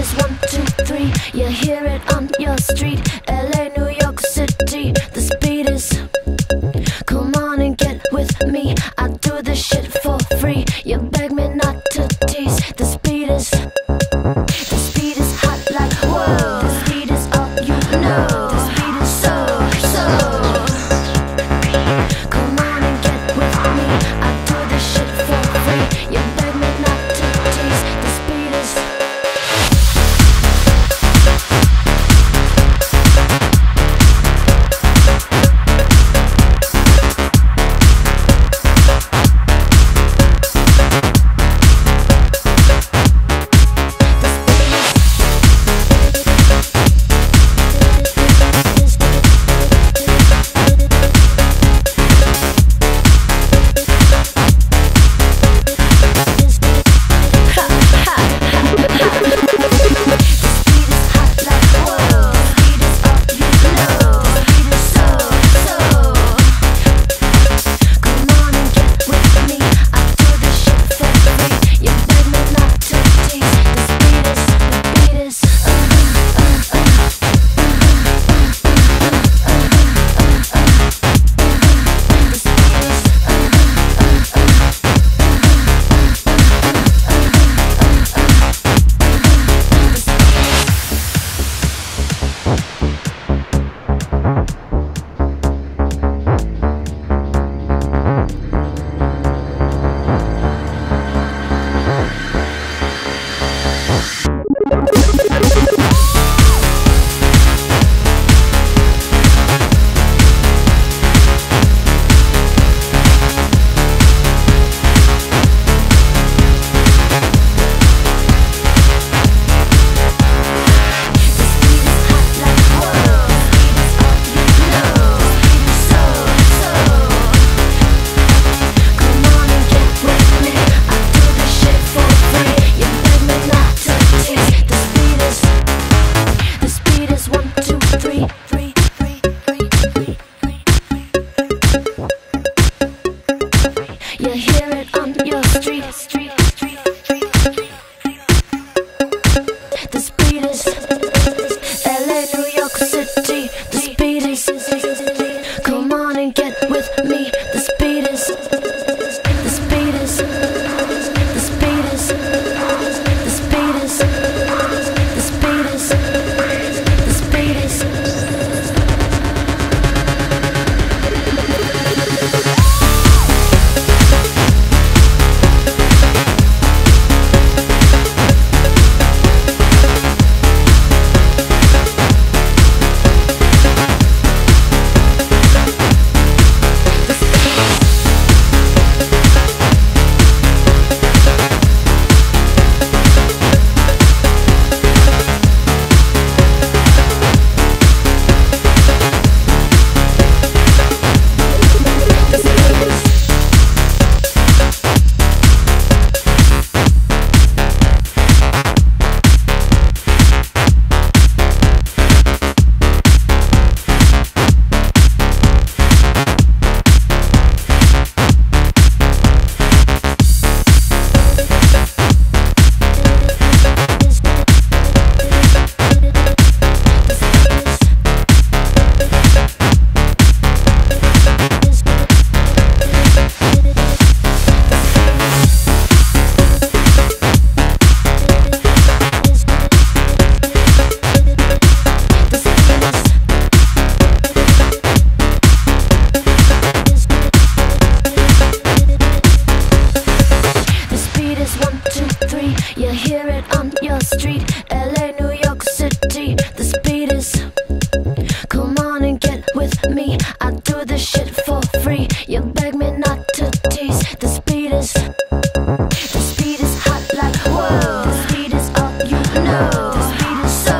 is 1, 2, 3. You hear it on your street. LA, New York City. The speed is. Come on and get with me. I do this shit for free. You beg me not to tease. The speed is. The speed is hot like whoa. The speed is all you know. The speed is so. Come on and get with me. I do this shit for free. You beg me not to tease. The speed is. You hear it on your street. The speed is. LA, New York City. The speed is. Come on and get with me. The speed is. The speed is. The speed is. The speed is. The speed is. The speed is. You hear it on your street. LA, New York City. The speed is. Come on and get with me. I do this shit for free. You beg me not to tease. The speed is. The speed is hot like whoa. The speed is all you know. The speed is so.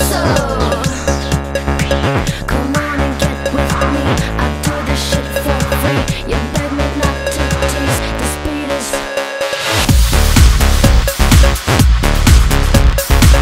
Come on and get with me. I do this shit for free. You beg me not to tease. The speed is.